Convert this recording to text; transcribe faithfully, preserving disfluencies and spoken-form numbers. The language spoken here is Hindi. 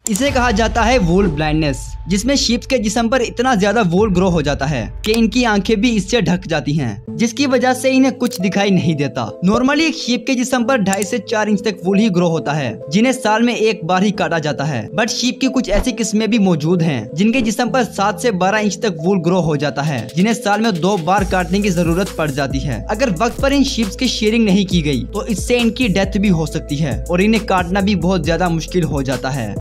इसे कहा जाता है वूल ब्लाइंडनेस, जिसमें शीप के जिस्म पर इतना ज्यादा वूल ग्रो हो जाता है कि इनकी आंखें भी इससे ढक जाती हैं, जिसकी वजह से इन्हें कुछ दिखाई नहीं देता। नॉर्मली एक शीप के जिस्म पर ढाई से चार इंच तक वूल ही ग्रो होता है, जिन्हें साल में एक बार ही काटा जाता है। बट शीप की कुछ ऐसी किस्में भी मौजूद हैं जिनके जिस्म पर सात से बारह इंच तक वूल ग्रो हो जाता है, जिन्हें साल में दो बार काटने की जरूरत पड़ जाती है। अगर वक्त पर इन शीप्स की शेयरिंग नहीं की गई तो इससे इनकी डेथ भी हो सकती है और इन्हें काटना भी बहुत ज्यादा मुश्किल हो जाता है।